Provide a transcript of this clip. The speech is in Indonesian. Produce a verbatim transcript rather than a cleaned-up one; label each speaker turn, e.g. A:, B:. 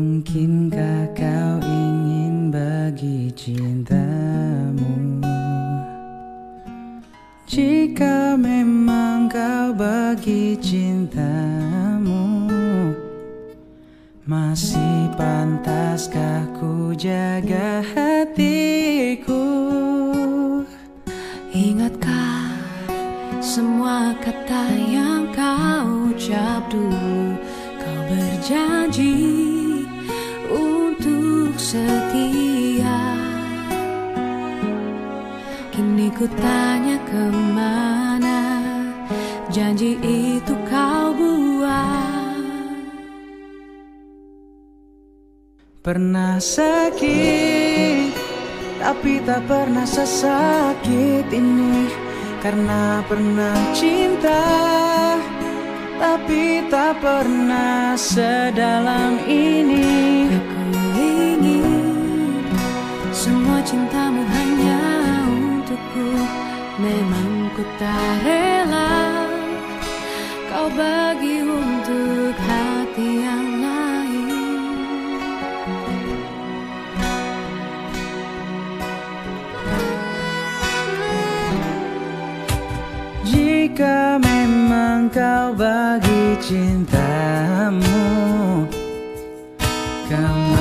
A: Mungkinkah kau ingin bagi cintamu? Jika memang kau bagi cintamu, masih pantaskah ku jaga hatiku?
B: Ingatkah semua kata yang kau ucap dulu? Kau berjanji untuk setia. Kini ku tanya kemana janji itu kau buat?
A: Pernah sakit, tapi tak pernah sesakit ini. Karena pernah cinta, tapi tak pernah sedalam ini.
B: Aku ingin semua cintamu hanya untukku. Memang ku tak rela kau bagi untuk hati yang lain.
A: Jika memang kau bagi cintamu, kamu